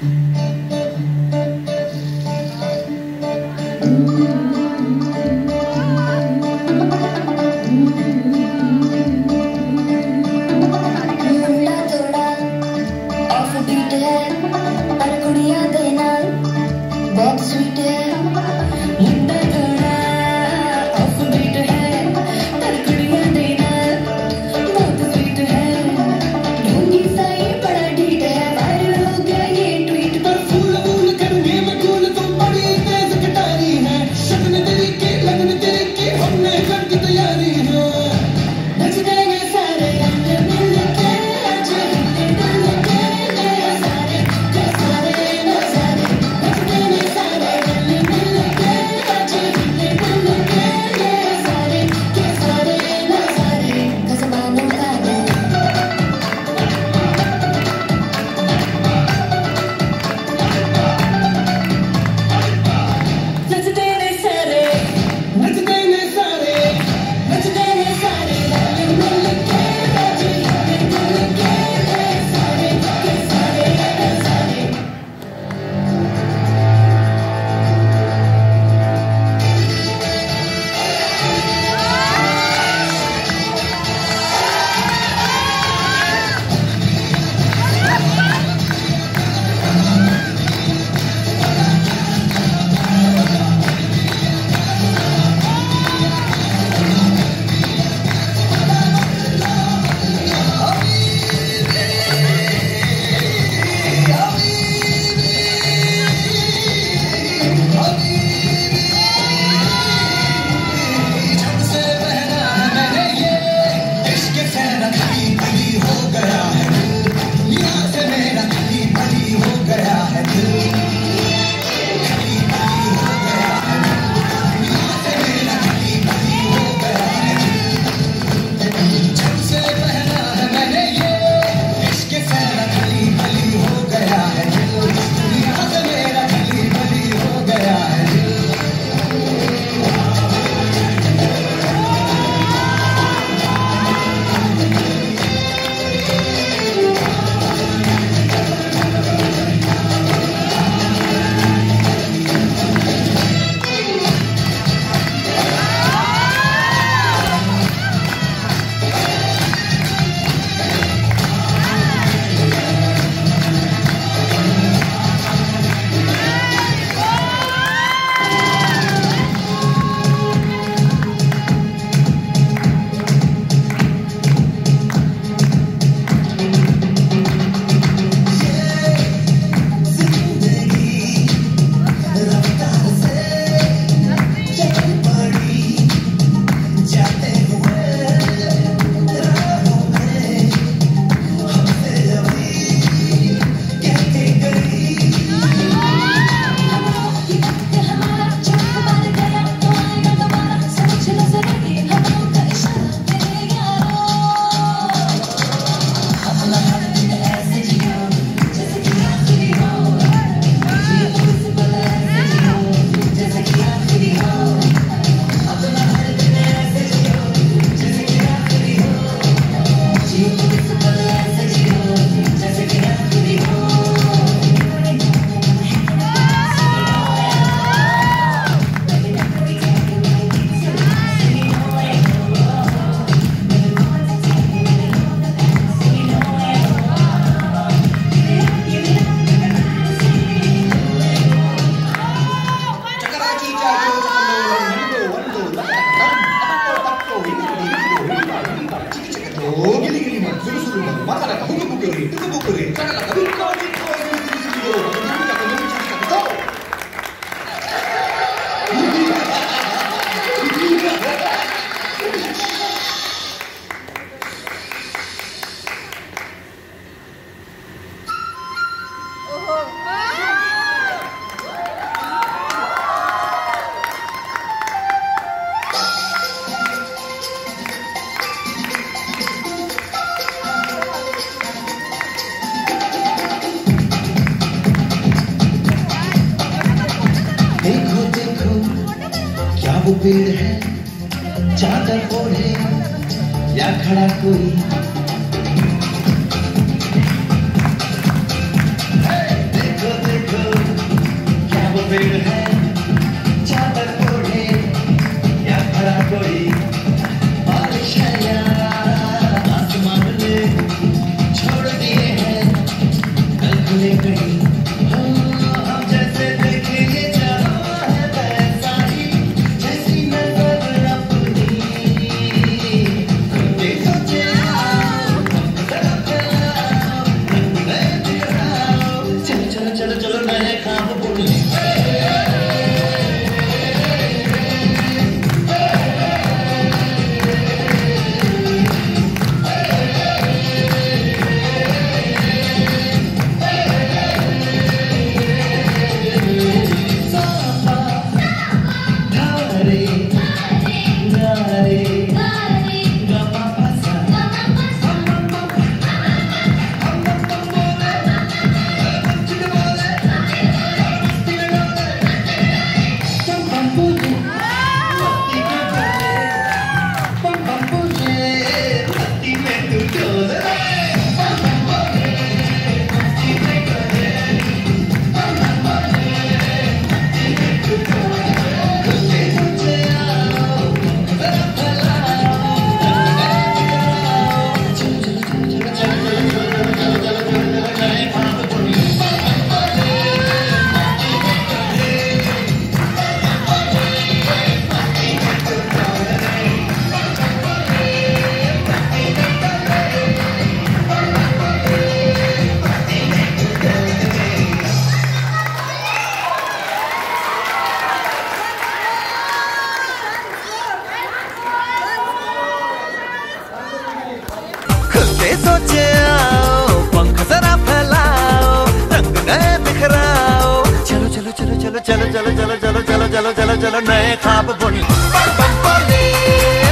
वो पेड़ है चादर ओढ़े या खड़ा कोई, देखो पेड़ है चादर ओढ़े या खड़ा कोई बारिश है या आसमान ने छोड़ दिए हैं कल खुले कहीं हम जैसे देखे ये जहाँ है वैसा ही जैसी नजर अपनी खुद सोचे आओ जरा फैलाओ नए दिखाओ चलो चलो चलो चलो नए ख्वाब बुनने सोचे आओ पंख जरा फैलाओ रंग नए बिखराओ चलो चलो चलो चलो चलो चलो चलो चलो चलो चलो चलो चलो नए ख्वाब बुन बम बम बोले